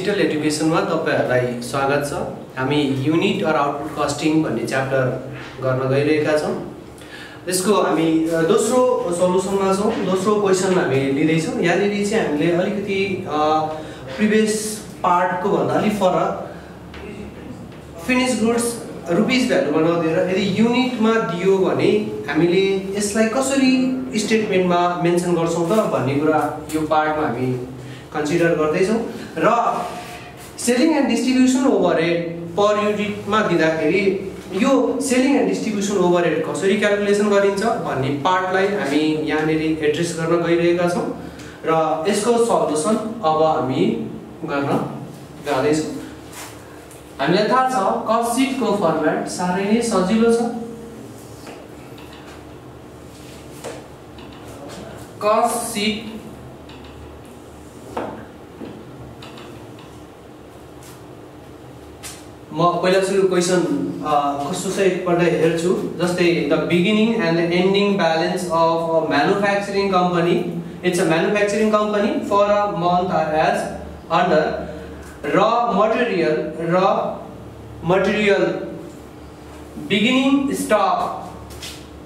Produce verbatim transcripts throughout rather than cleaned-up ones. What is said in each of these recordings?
Digital एजुकेसनमा तपाईहरुलाई स्वागत छ। हामी युनिट अर आउटपुट कस्टिङ भन्ने च्याप्टर गर्न गइरहेका छौं। त्यसको हामी दोस्रो सल्युसनमा छौं। दोस्रो क्वेशन हामी लिँदै छौं। यहाँनिर चाहिँ हामीले अलिकति प्रिभियस पार्टको भन्दा अलि फरक फिनिश गुड्स रुपीस भ्यालु बनाउँदिएर यदि युनिटमा दियो भने हामीले यसलाई कसरी स्टेटमेन्टमा मेन्सन गर्छौं त भन्ने कुरा यो पार्टमा हामी कन्सिडर गर्दै छौं। र selling and distribution overhead per युनिटमा दिँदाखेरि यो सेलिङ एन्ड डिस्ट्रिब्युसन ओभरहेड कसरी क्याल्कुलेसन गरिन्छ भन्ने पार्टलाई हामी यहाँनिर एड्रेस गर्न गइरहेका छौं र यसको सल्युसन अब हामी गर्न जाँदै छौं। हामीलाई थाहा छ कस्ट सिटको फर्मेट सारै नै सजिलो छ। कस्ट सिट म पहिला सुरु क्वेशन कस्तो छ एकपल्ट हेर्छु। जस्तै the beginning and the ending balance of a manufacturing company, it's a manufacturing company for a month are as under raw material raw material beginning stock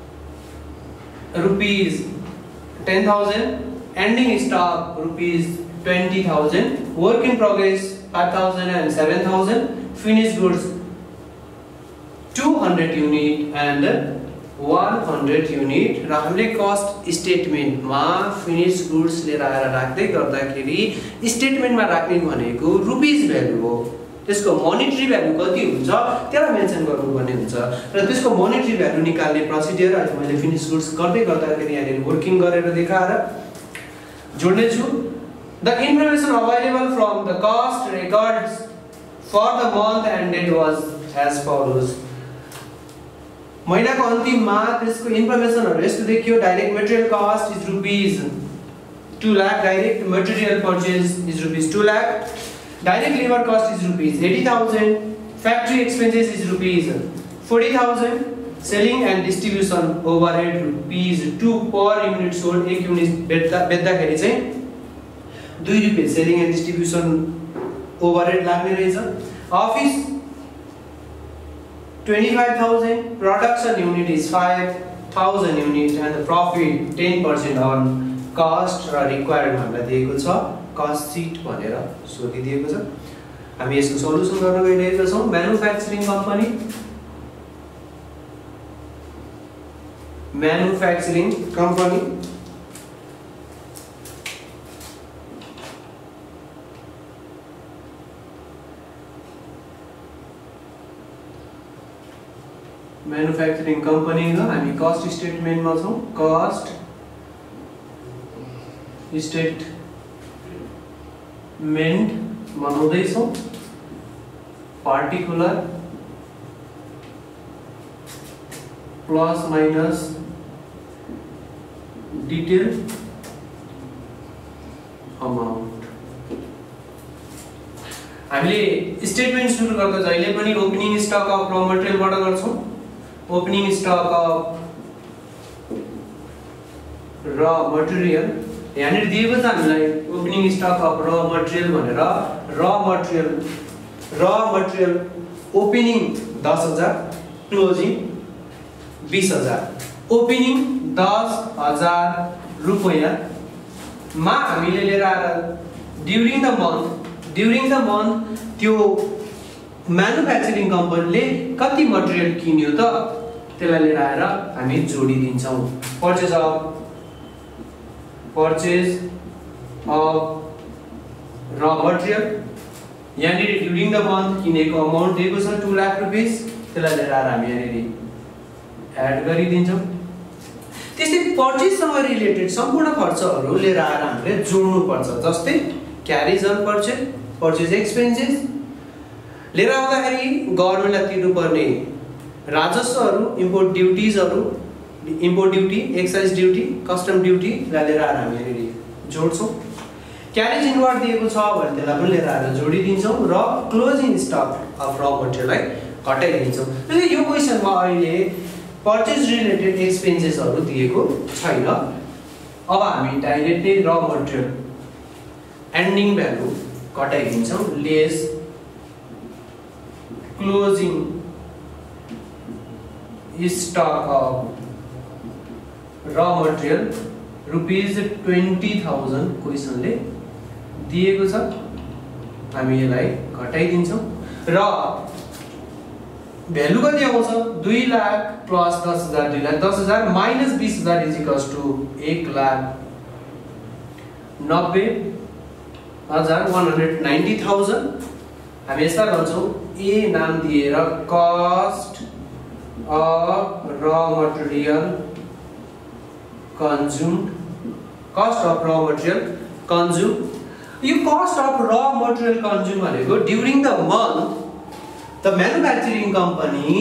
rupees ten thousand, ending stock rupees twenty thousand, work in progress five thousand and seven thousand, finished goods two hundred unit and one hundred unit। र हामीले cost स्टेटमेन्टमा finish goods लिएर आएर राख्दै गर्दाखेरि स्टेटमेन्टमा राख्ने भनेको rupees value हो। त्यसको मोनेटरी भ्यालु कति हुन्छ त्यसलाई मेन्सन गर्नुपर्ने हुन्छ र त्यसको मोनेटरी भ्यालु निकाल्ने प्रोसिडियर अहिले मैले फिनिश गुड्स गर्दै गर्दाखेरि यहाँनिर वर्किङ गरेर देखाएर जोड्ने छु। The information available from the cost records for the month ended was as follows. महिनाको अन्तिममा त्यसको इन्फर्मेसनहरु यस्तो देखियो। Direct material cost is rupees two lakh, direct material purchase is rupees two lakh, direct labor cost is rupees eighty thousand, factory expenses is rupees forty thousand, selling and distribution overhead rupees two per unit sold। एक unit बेच्दा बेच्दाखेरि चाहिँ two रुपैयाँ selling and distribution overhead लाग्ने रहेछ। office twenty-five thousand, production unit is five thousand unit and the profit ten percent on cost र required हामीलाई दिएको छ कस्ट सिट भनेर सोधिदिएको छ। हामी यसको सल्युसन गर्न गइरहेका छौं। Manufacturing company manufacturing company manufacturing कम्पनीको हामी कस्ट स्टेटमेन्टमा छौं। कस्ट स्टेट मेन्ट बनाउँदै छौं। Particular plus minus detail amount. हामीले स्टेटमेन्ट सुरु गर्दा जहिले पनि ओपनिङ स्टक अफ र मटेरियलबाट गर्छौं। Opening stock of raw material यहाँनिर दिएको छ हामीलाई opening stock of raw material भनेर। र मटेरियल र मटेरियल ओपनिङ दस हजार, क्लोजिङ बीस हजार। ओपनिङ दस हजार रुपैयाँ मा हामीले लिएर आएर during the month during the month त्यो म्यानुफ्याक्चरिङ कम्पनीले कति मटेरियल किन्यो त त्यसलाई लिएर आएर हामी जोडिदिन्छौँ। Purchase of purchase of raw material यानी ड्युरिङ द मन्थ किनेको अमाउन्ट दिएको छ two lakh रुपैयाँ, त्यसलाई लिएर आएर हामी यहाँनिर एड गरिदिन्छौँ। त्यस्तै पर्चेजसँग रिलेटेड सम्पूर्ण खर्चहरू लिएर आएर हामीले जोड्नु पर्छ। जस्तै carriage on purchase, purchase expenses लिएर आउँदाखेरि गभर्नमेन्टलाई तिर्नुपर्ने राजस्वहरू, इम्पोर्ट ड्युटीजहरू, import duty, excise duty, custom duty लिएर आएर हामी यहाँनिर जोड्छौँ। क्यारेज इनवर्ड दिएको छ भने त्यसलाई पनि लिएर आएर जोडिदिन्छौँ र क्लोजिङ स्टक अफ र मटेरियललाई घटाइदिन्छौँ। त्यसैले यो क्वेसनमा अहिले पर्चेज रिलेटेड एक्सपेन्सेसहरू दिएको छैन। अब हामी directly raw material ending value घटाइदिन्छौँ less closing stock of raw material rupees twenty thousand क्वेसनले दिएको छ। हामी यसलाई घटाइदिन्छौँ र भ्यालु कति आउँछ दुई लाख प्लस दस हजार दुई लाख दस हजार माइनस बीस हजार इज इक्वल्स टू एक लाख नब्बे हजार वान हन्ड्रेड नाइन्टी थाउजन्ड। हामी यसलाई भन्छौँ ए नाम दिएर cost of raw material consumed cost of raw material consume. यो cost of raw material consume भनेको during the month the manufacturing company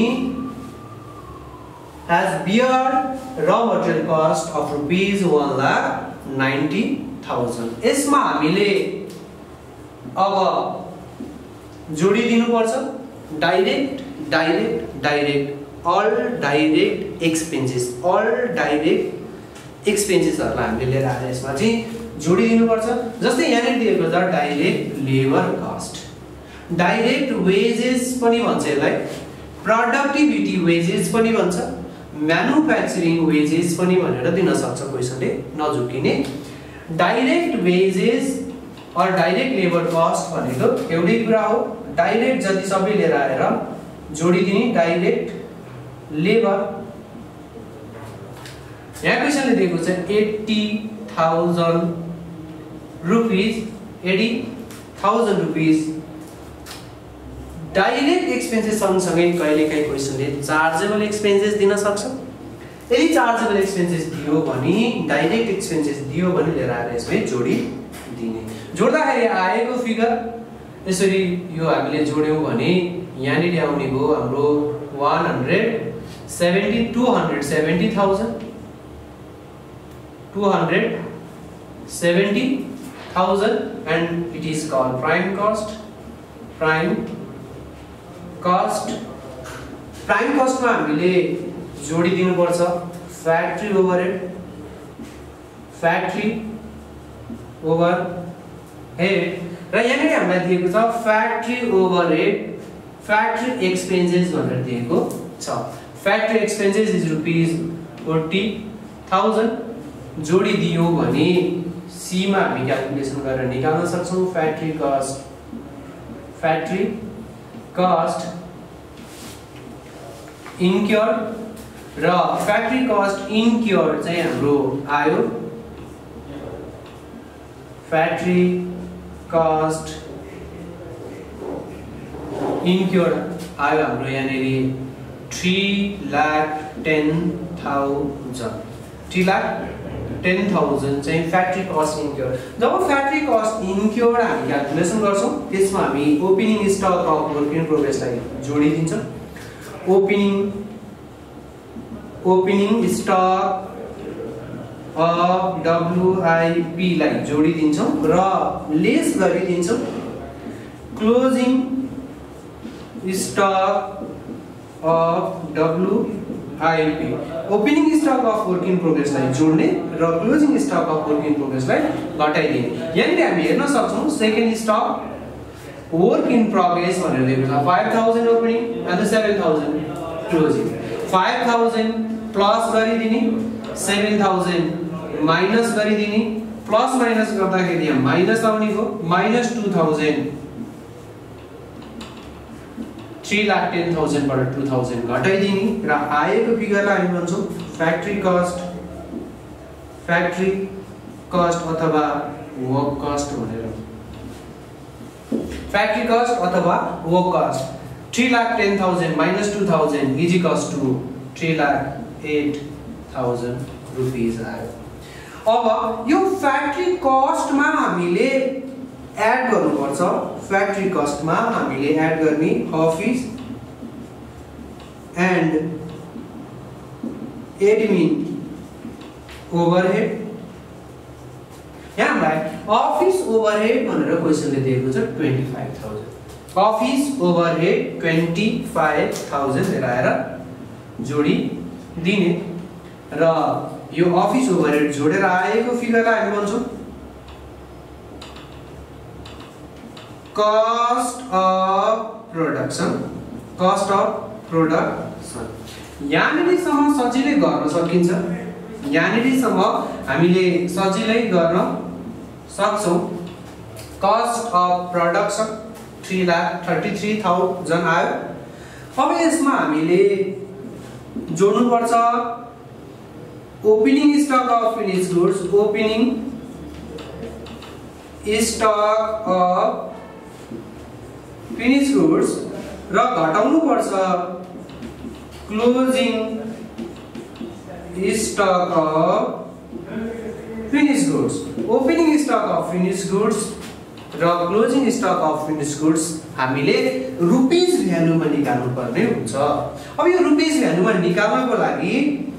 has beared raw material cost of rupees one lakh ninety thousand। यसमा हामीले अब जोडिदिनु पर्छ direct direct direct all direct expenses all direct एक्सपेन्सेसहरुलाई हामीले लिएर आएर यसमा चाहिँ जोडिदिनु पर्छ। जस्तै यहाँ दिएको छ direct labour cost direct wages पनि भन्छ यसलाई प्रोडक्टिभिटी वेजेस पनि भन्छ म्यानुफ्याक्चरिङ वेजेस पनि भनेर दिन सक्छ क्वेसनले नझुकिने। Direct wages or direct labour cost भनेको एउटै कुरा हो डाइरेक्ट जति सबै लिएर आएर जोडिदिने डाइरेक्ट लेबर। यहाँ क्वेसनले दिएको छ eighty thousand rupees eighty thousand rupees direct expenses सँगसँगै कहिलेकाहीँ क्वेसनले चार्जेबल एक्सपेन्सेस दिन सक्छ। यदि चार्जेबल एक्सपेन्सेस दियो भने डाइरेक्ट एक्सपेन्सेस दियो भने लिएर आएर यसमै जोडिदिने। जोड्दाखेरि आएको फिगर यसरी यो हामीले जोड्यौँ भने यहाँनिर आउने भयो हाम्रो one hundred seventy two hundred seventy thousand two hundred seventy thousand and it is called prime cost prime cost. प्राइम कस्टमा हामीले जोडिदिनु पर्छ फ्याक्ट्री ओभरहेड फ्याक्ट्री ओभरहेड र यहाँनिर हामीलाई दिएको छ फ्याक्ट्री ओभरहेड फ्याक्ट्री एक्सपेन्सेस भनेर दिएको छ। Factory expenses is rupees forty thousand जोडिदियो भने सी मा हामी क्याल्कुलेसन गरेर निकाल्न सक्छौँ factory cost factory cost incurred र फ्याक्ट्री कस्ट इन्क्योर्ड चाहिँ हाम्रो आयो फ्याक्ट्री कस्ट इन्क्योर्ड आयो हाम्रो यहाँनिर three lakh ten thousand three lakh ten thousand चाहिँ फ्याक्ट्री कस्ट इन्क्योर्ड। जब फ्याक्ट्री कस्ट इन्क्योर्ड हामी क्याल्कुलेसन गर्छौँ त्यसमा हामी opening stock of work in प्रोग्रेसलाई जोडिदिन्छौँ। Opening opening stock of WIP लाई जोडिदिन्छौँ र लेस गरिदिन्छौँ closing stock of WIP. Opening stock of work in प्रोग्रेसलाई जोड्ने र closing stock of work in प्रोग्रेसलाई घटाइदिने। यहाँनिर हामी हेर्न सक्छौँ second stock work in progress भनेर दिएको छ five thousand opening and seven thousand closing. Five thousand plus गरिदिने सेभेन थाउजन्ड माइनस गरिदिने प्लस माइनस गर्दाखेरि यहाँ माइनस आउने हो minus two thousand three lakh ten थाउजन्डबाट टू थाउजन्ड घटाइदिने र आएको फिगरलाई हामी भन्छौँ फ्याक्ट्री कस्ट फ्याक्ट्री कस्ट अथवा वर्क कस्ट भनेर। फ्याक्ट्री कस्ट अथवा work cost three lakh ten thousand minus two thousand is equals to three lakh eight thousand rupees आयो। अब यो फ्याक्ट्री कस्टमा हामीले एड गर्नुपर्छ फ्याक्ट्री कस्टमा हामीले एड गर्ने अफिस एन्ड एडमिन ओभरहेड। यहाँ हामीलाई अफिस ओभरहेड भनेर क्वेसनले दिएको छ twenty five thousand office overhead twenty five thousand लिएर आएर जोडिदिने र यो अफिस ओभरहेड जोडेर आएको फिगरलाई हामी भन्छौँ cost of production cost of production यहाँनिरसम्म सजिलै गर्न सकिन्छ यहाँनिरसम्म हामीले सजिलै गर्न सक्छौं cost of production three lakh thirty-three thousand आयो अब यसमा हामीले जोड्नु पर्छ opening stock of finished goods opening stock of finished goods र घटाउनु पर्छ closing stock of finished goods opening stock of finished goods र closing stock of finished goods हामीले रुपीज भ्यालुमा निकाल्नु पर्ने हुन्छ अब यो रुपीज भ्यालुमा निकाल्नको लागि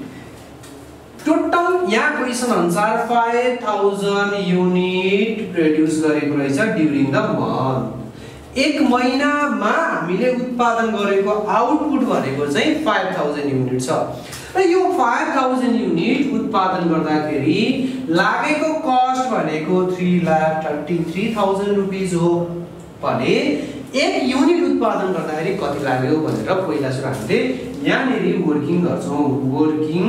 टोटल यहाँ क्वेशन अनुसार five thousand युनिट प्रोड्युस गरेको रहेछ ड्युरिङ द मन्थ एक महिनामा हामीले उत्पादन गरेको आउटपुट भनेको चाहिँ five thousand युनिट छ र यो five thousand युनिट उत्पादन गर्दाखेरि लागेको कस्ट भनेको three lakh thirty-three thousand rupees हो भने एक युनिट उत्पादन गर्दाखेरि कति लाग्यो भनेर पहिला सुरु हामीले यहाँनेरि वर्किङ गर्छौं वर्किङ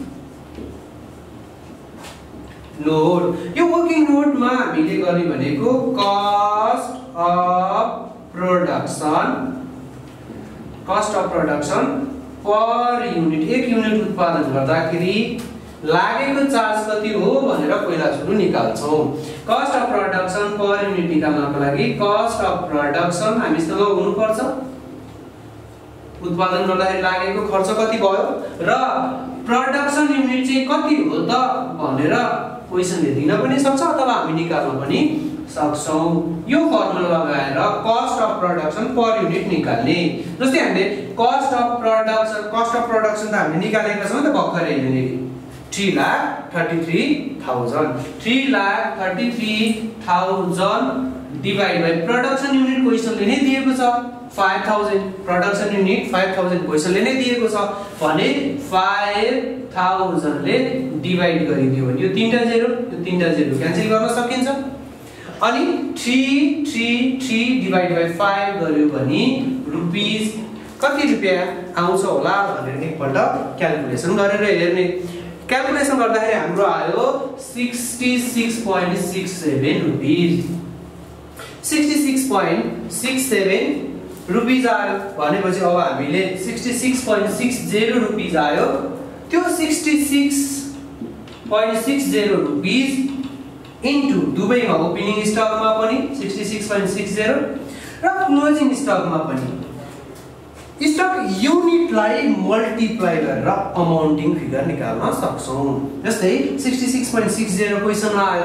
नोट यो वर्किङ नोटमा हामीले गर्ने भनेको cost of production cost of production per unit एक युनिट उत्पादन गर्दाखेरि लागेको चार्ज कति हो भनेर पहिला सुरु निकाल्छौं cost of production per unit निकाल्नको लागि कस्ट अफ प्रोडक्सन हामीसँग हुनु पर्छ उत्पादन गर्दाखेरि लागेको खर्च कति भयो र प्रोडक्सन युनिट चाहिँ कति हो त भनेर क्वेशनले दिन पनि सक्छ अथवा हामी निकाल्न पनि सक्छौं यो फर्मुला लगाएर cost of production per unit निकाल्ने जस्तै हामीले cost of production cost of production त हामीले निकालेका छौं त भर्खरै यहाँनेरि three lakh thirty-three thousand three lakh thirty-three thousand divide by production unit क्वेशनले नै दिएको छ five thousand production unit five thousand क्वेशनले नै दिएको छ भने five thousand ले डिवाइड गरिदियो भने यो तीनटा जेरो यो तीनटा जेरो क्यान्सल गर्न सकिन्छ अनि three three three divide by five गर्यो भने रुपीस कति रुपैयाँ आउँछ होला भनेर एकपल्ट क्याल्कुलेसन गरेर हेर्ने क्याल्कुलेसन गर्दाखेरि हाम्रो आयो sixty-six point six seven rupees sixty-six point six seven rupees आयो भनेपछि अब हामीले sixty-six point six zero rupees आयो त्यो sixty-six point six zero rupees into दुबईमा ओपनिङ स्टकमा पनि sixty-six point six zero र क्लोजिङ स्टकमा पनि स्टक युनिटलाई मल्टिप्लाई गरेर अमाउन्टिङ फिगर निकाल्न सक्छौं जस्तै sixty-six point six zero क्वेशनमा आयो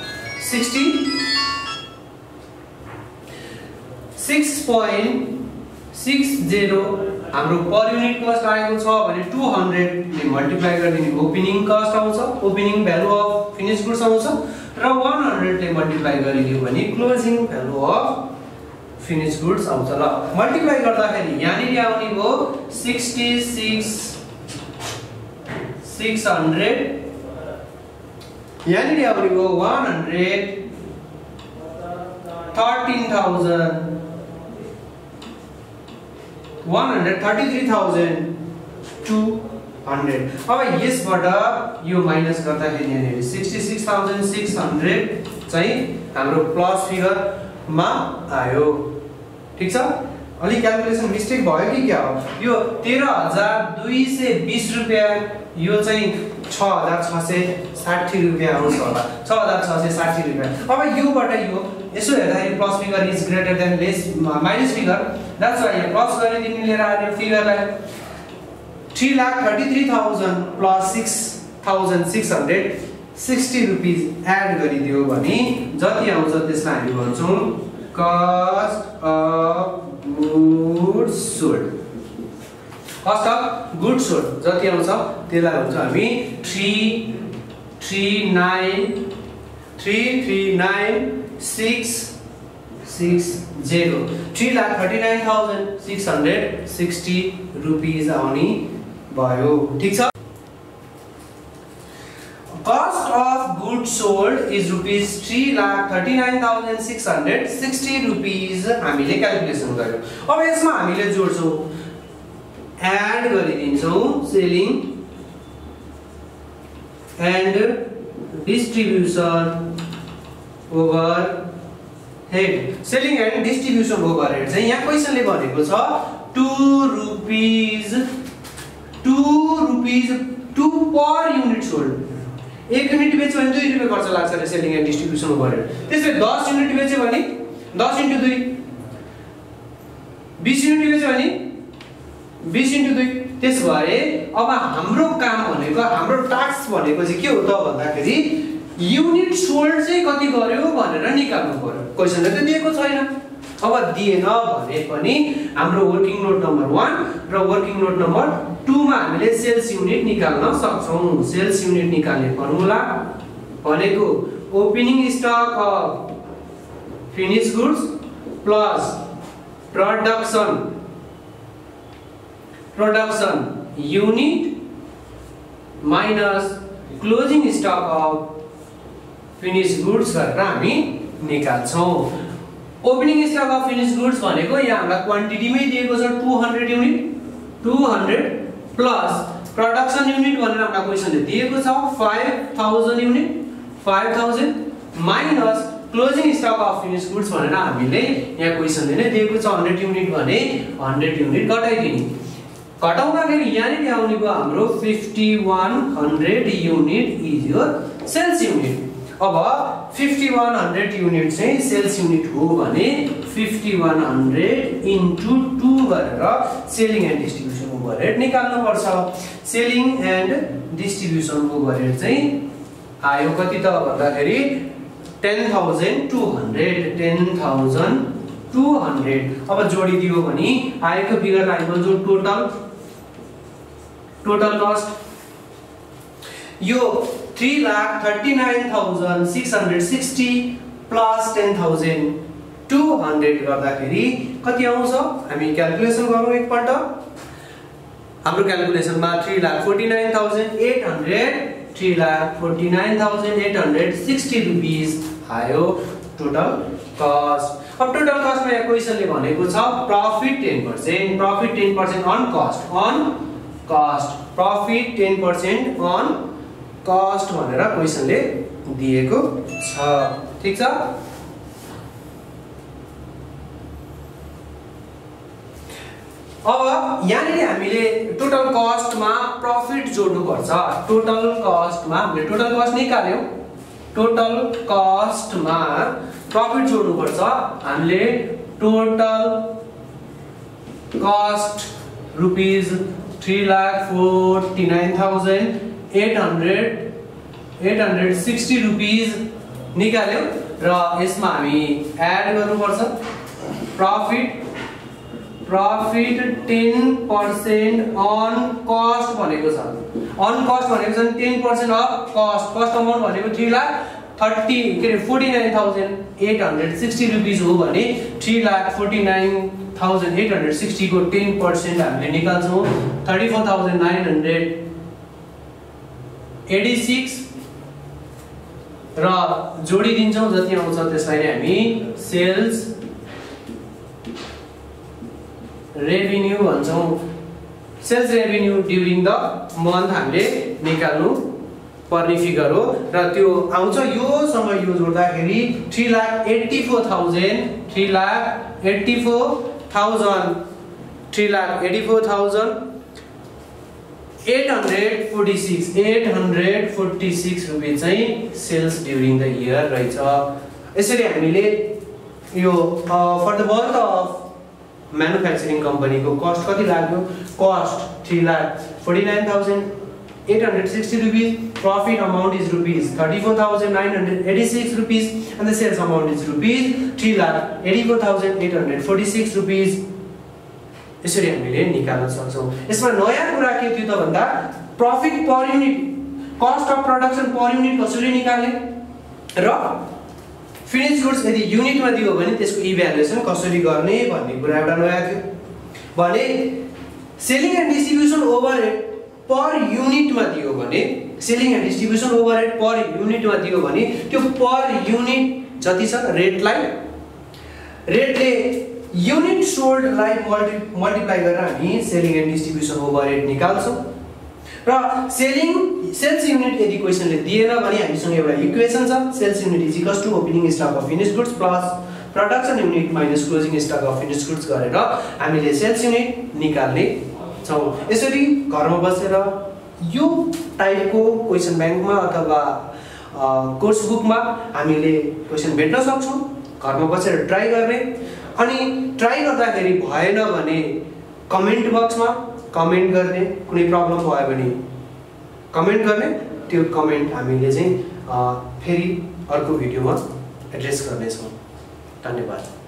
sixty-six point six zero हाम्रो पर युनिट कस्ट आएको छ भने two hundred ले मल्टिप्लाई गरिदिने ओपनिङ कस्ट आउँछ opening value of finish goods आउँछ र one hundred ले मल्टिप्लाई गरिदियो भने closing value of finish goods आउँछ ल मल्टिप्लाई गर्दाखेरि यहाँनिर आउने हो sixty-six six hundred यहाँनिर आउने हो one hundred thirteen thousand one hundred thirty-three thousand two hundred अब यसबाट यो माइनस गर्दाखेरि यहाँनिर sixty-six thousand six hundred चाहिँ हाम्रो प्लस फिगर मा आयो ठीक छ अलि क्याल्कुलेसन मिस्टेक भयो कि क्या हो यो तेह्र हजार दुई सय बीस रुपैयाँ यो चाहिँ छ हजार छ सय साठी रुपैयाँ आउँछ होला छ हजार छ सय साठी रुपैयाँ अब योबाट यो यसो हेर्दाखेरि plus figure is greater than less minus figure that's why यहाँ प्लस गरिदिने लिएर आयो फिगरलाई three lakh thirty-three thousand plus six thousand six hundred sixty rupees add गरिदियो भने जति आउँछ त्यसलाई हामी भन्छौं cost of goods sold cost of goods sold जति आउँछ त्यसलाई भन्छ हामी three three nine three three nine six six zero three lakh thirty-nine thousand six hundred sixty rupees आउने भयो ठीक छ cost of goods sold is rupees three lakh thirty-nine thousand six hundred sixty rupees हामीले calculation गर्यौं। अब यसमा हामीले जोड्छौं एड गरिदिन्छौं selling and distribution overhead. Selling and distribution overhead चाहिँ यहाँ क्वेशनले भनेको छ two rupees two rupees two per unit sold. एक युनिट बेच्यो भने दुई रुपैयाँ खर्च लाग्छ रे सेलिङ एन्ड डिस्ट्रिब्युसन ओभरहेड। त्यसले दस युनिट बेच्यो भने दस इन्टु दुई, बीस युनिट बेच्यो भने बीस इन्टु दुई। त्यसो भए अब हाम्रो काम भनेको हाम्रो टास्क भनेको चाहिँ के हो त भन्दाखेरि युनिट सोल्ड चाहिँ कति गर्यो भनेर निकाल्नु पर्यो। क्वेशनले त दिएको छैन। अब दिएन भने पनि हाम्रो वर्किङ नोट नम्बर one र वर्किङ नोट नम्बर two मा हामीले सेल्स युनिट निकाल्न सक्छौं। सेल्स युनिट निकाल्ने फर्मुला भनेको opening stock of finish goods plus production production unit minus closing stock of finish goods गरेर हामी निकाल्छौं। Opening stock of finish goods भनेको यहाँ हामीलाई क्वान्टिटीमै दिएको छ two hundred unit two hundred plus production unit भनेर हामीलाई क्वेशनले दिएको छ five thousand unit five thousand minus closing stock of finish goods भनेर हामीले यहाँ क्वेशनले नै दिएको छ one hundred युनिट भने one hundred युनिट घटाइदिने। घटाउँदाखेरि यहाँ नै आउने भयो हाम्रो fifty-one hundred unit is your sales unit. अब fifty-one hundred युनिट चाहिँ सेल्स युनिट हो भने fifty-one hundred into two गरेर सेलिङ एन्ड डिस्ट्रिब्युसन ओभरहेड निकाल्नु पर्छ। सेलिङ एन्ड डिस्ट्रिब्युसन ओभरहेड चाहिँ आयो कति त भन्दाखेरि ten thousand two hundred ten thousand two hundred। अब जोडिदियो भने आएको फिगर आइबल जो टोटल टोटल कस्ट यो three lakh thirty-nine thousand six hundred sixty plus ten thousand two hundred गर्दाखेरि कति आउँछ हामी क्याल्कुलेसन गरौँ एकपल्ट। हाम्रो क्याल्कुलेसनमा three lakh forty-nine thousand eight hundred three lakh forty-nine thousand eight hundred sixty rupees आयो टोटल कस्ट। अब टोटल कस्टमा यहाँ क्वेशनले भनेको छ profit ten percent profit ten percent on cost on cost profit ten percent on cost भनेर क्वेशनले दिएको छ। ठीक छ। अब यहाँनिर हामीले टोटल कस्टमा प्रॉफिट जोड्नु पर्छ। टोटल कस्टमा हामीले टोटल कस्ट निकाल्यौं। टोटल कस्टमा प्रॉफिट जोड्नु पर्छ। हामीले total cost rupees three lakh forty-nine thousand eight hundred eight hundred sixty rupees निकाल्यौं र यसमा हामी एड गर्नु पर्छ profit profit ten percent on cost भनेको छ। अन कस्ट भनेको छ ten percent of cost. Cost amount भनेको three lakh thirty के रे forty-nine thousand eight hundred sixty rupees हो भने three lakh forty-nine thousand eight hundred sixty को ten percent हामीले निकाल्छौं thirty-four thousand nine hundred eighty-six र जोडी दिन्छौं जति आउँछ त्यसलाई नै हामी सेल्स रेभिन्यू भन्छौं। Sales revenue during the month हामीले निकाल्नु पर्ने फिगर हो र त्यो आउँछ यो सँग यो जोड्दाखेरि three lakh eighty-four thousand three lakh eighty-four thousand three lakh eighty-four thousand eight hundred forty-six eight hundred forty-six रुपैयाँ चाहिँ सेल्स ड्युरिङ द इयर रहेछ। यसरी हामीले यो for the month of manufacturing company को कॉस्ट कति लाग्यो cost three lakh forty-nine thousand eight hundred sixty rupees, profit amount is rupees thirty-four thousand nine hundred eighty-six rupees and the sales amount is rupees three lakh eighty-four thousand eight hundred forty-six rupees। यसरी हामीले निकाल्न सक्छौं। यसमा नयाँ कुरा के थियो त भन्दा profit per unit cost of production per unit कसरी निकाल्ने र फिनिश गुड्स यदि युनिट मा दियो भने त्यसको इभ्यालुएसन कसरी गर्ने भन्ने कुरा एउटा नयाँ थियो भने selling and distribution overhead per unit मा दियो भने selling and distribution overhead per युनिटमा दियो भने त्यो पर युनिट जति छ रेटलाई रेटले युनिट सोल्डलाई मल्टि मल्टिप्लाई गरेर हामी सेलिङ एन्ड डिस्ट्रिब्युसन ओभरहेड निकाल्छौँ र सेलिङ सेल्स युनिट यदि क्वेसनले दिएन भने हामीसँग एउटा इक्वेसन छ sales unit is equals to opening stock of finished goods plus production unit minus closing stock of finished goods गरेर हामीले सेल्स युनिट निकाल्ने छौँ। यसरी घरमा बसेर यो टाइपको क्वेसन ब्याङ्कमा अथवा कोर्स बुकमा हामीले क्वेसन भेट्न सक्छौँ। घरमा बसेर ट्राई गर्ने अनि ट्राई गर्दाखेरि भएन भने कमेन्ट बक्समा कमेन्ट गर्ने, कुनै प्रब्लम भयो भने कमेन्ट गर्ने, त्यो कमेन्ट हामीले चाहिँ फेरि अर्को भिडियोमा एड्रेस गर्नेछौँ। धन्यवाद।